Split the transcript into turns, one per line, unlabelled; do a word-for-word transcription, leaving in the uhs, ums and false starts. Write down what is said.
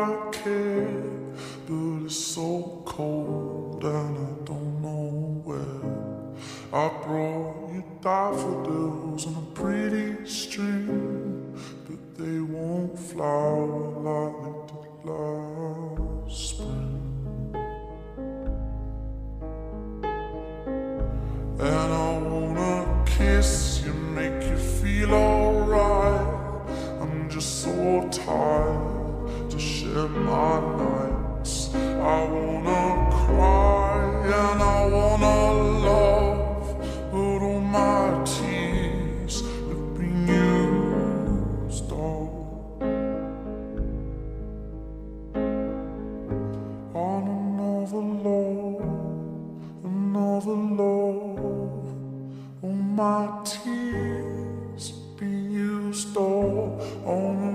I care, but it's so cold and I don't know where. I brought you daffodils on a pretty string, but they won't flower like they did last spring. And I wanna kiss you, make you feel alright. I'm just so tired to share my nights. I wanna cry and I wanna love, but all my tears have been used all on another love, another love. All my tears have been used all on